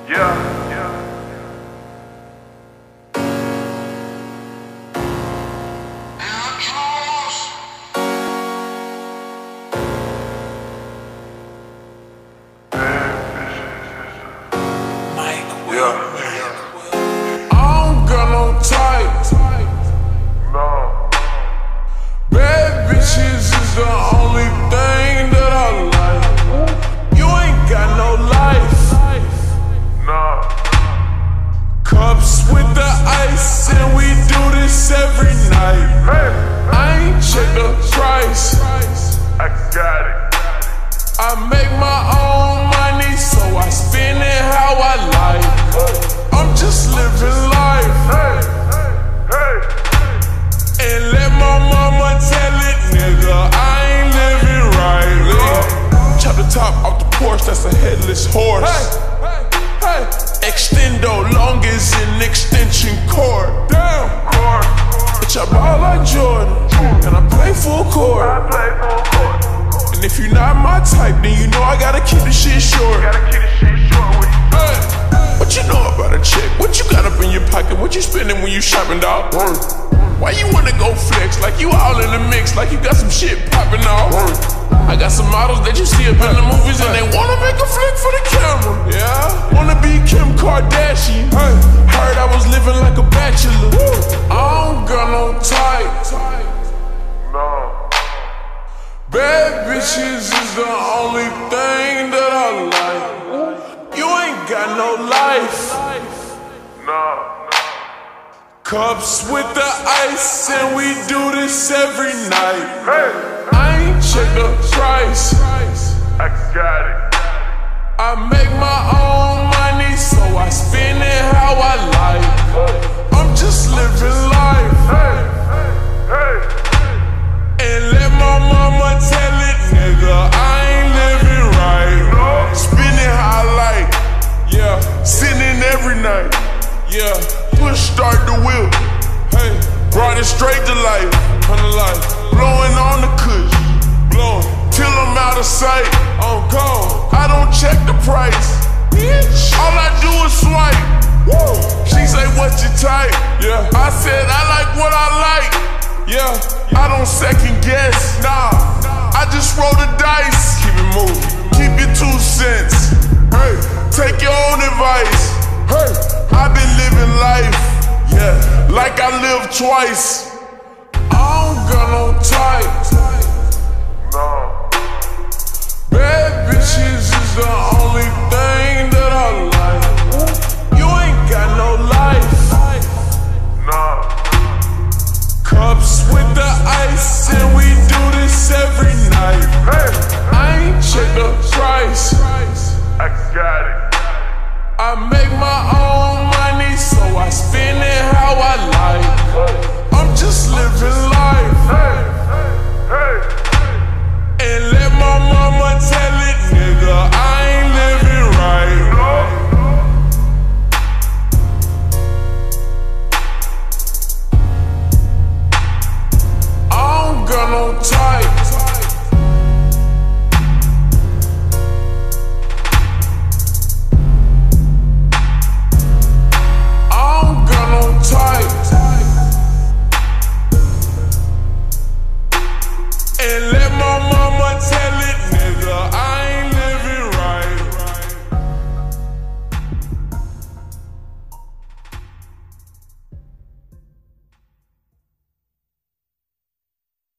Yeah, yeah. Bad bitches is the only thing that I like. You ain't got no life. Nah. Cups with the ice, and we do this every night. Hey. I ain't check the price. I got it. I make my own money, so I spend it how I like. I'm just living life. Hey, hey, And let my mama tell it, nigga, I ain't living right. Chop the top off the porch, that's a headless horse. Hey, extendo, long as an extension cord. Damn, bitch, I ball like Jordan, and I play full court. I play full court. And if you're not my type, then you know I gotta keep the shit short. Gotta keep the shit short with you. Hey, what you know about a chick? What you got up in your pocket? What you spending when you shopping, dog? Why you wanna go flex like you all in the mix, like you got some shit popping off? I got some models that you see up in the movies and they wanna make a flick for the camera. Yeah, wanna be Kim Kardashian. Heard I was living like a bachelor. I don't got no type. No. Bad bitches is the only thing that I like. You ain't got no life. No. Cups with the ice, and we do this every night. Hey. I ain't check the price. I got it. I make my own money, so I spend it how I like. I'm just living life. Hey, hey, And let my mama tell it, nigga, I ain't living right. Spend it how I like. Yeah, sitting every night. Yeah, push start the wheel. Hey, brought it straight to life. Blowing on the kush, blowing till I'm out of sight. On call, I don't check the price. Bitch, all I do is swipe. Woo. She say, what's your type? Yeah, I said I like what I like. Yeah, I don't second guess. Nah, I just roll the dice. Keep it moving. Keep your 2 cents. Hey, take your own advice. Hey, I've been living life, yeah, like I lived twice.